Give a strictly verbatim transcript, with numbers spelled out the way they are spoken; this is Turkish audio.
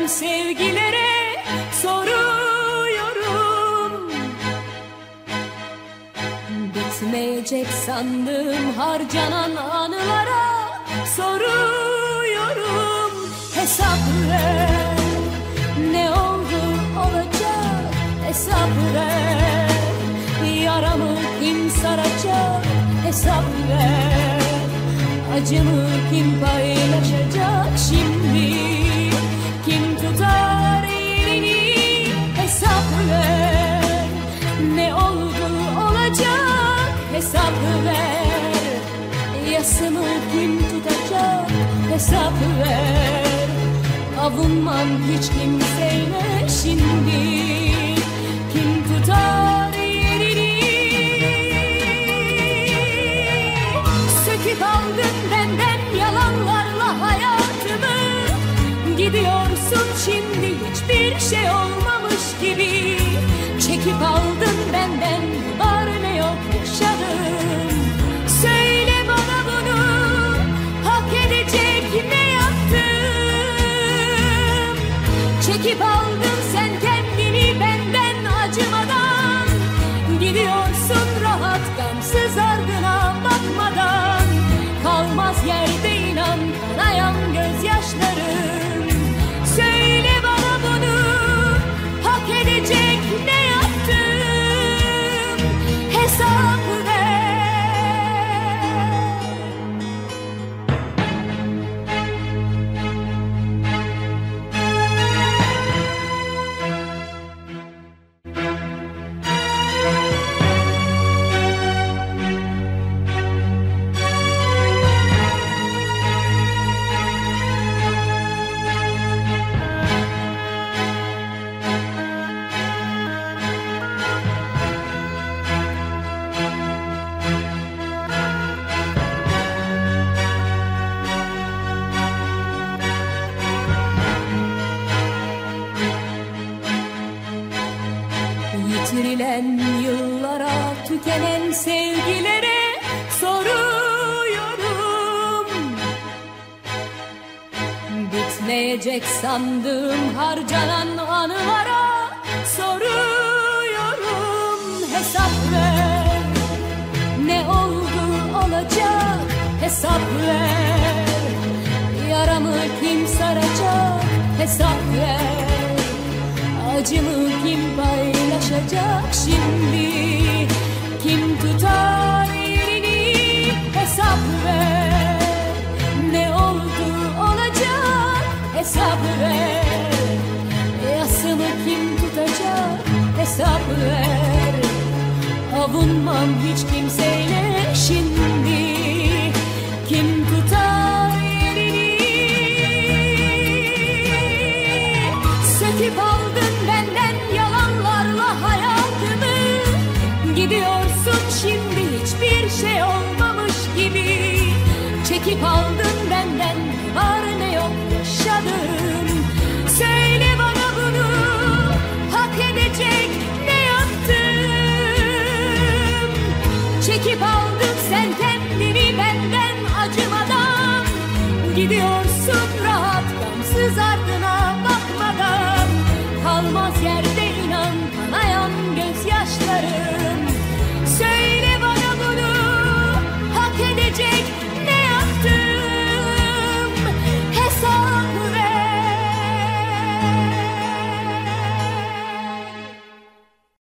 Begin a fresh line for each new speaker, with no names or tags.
sevgilere soruyorum. Bitmeyecek sandım harcanan anılara soruyorum. Hesap ver, ne oldu olacak, hesap ver. Yaramı kim saracak, hesap ver. Acımı kim paylaşacak şimdi? Kim tutar elini, hesap ver. Ne oldu olacak, hesap ver. Yasımı kim tutacak, hesap ver. Avunmam hiç kimseyle şimdi. Kim tutar yerini? Söküp aldın benden yalanlarla hayatımı. Gidiyorsun şimdi hiçbir şey olmamış gibi. Çekip aldın benden var ne yok yaşadım. Söyle bana bunu hak edecek ne yaptım? Çekip aldın sen kendini benden acımadan. Gidiyorsun rahat gamsız ardına bakmadan. Kalmaz yerde inan kanayan gözyaşlarım. Söyle bana bunu hak edecek ne yaptım? Hesap ver. Yitirilen yıllara, tükenen sevgilere soruyorum. Bitmeyecek sandığım harcanan anılara soruyorum. Hesap ver, ne oldu olacak, hesap ver. Yaramı kim saracak, hesap ver. Acımı kim paylaşacak şimdi? Kim tutar elini, hesap ver. Ne oldu olacak, hesap ver. Yasımı kim tutacak, hesap ver. Avunmam hiç kimseyle şimdi. Kim tutar elini? Söküp aldın benden yalanlarla hayatımı. Gidiyorsun şimdi hiçbir şey olmamış gibi. Çekip aldın benden var ne yok yaşadım. Söyle bana bunu hak edecek ne yaptım? Çekip aldın sen kendini benden acımadan. Gidiyorsun rahat gamsız ardına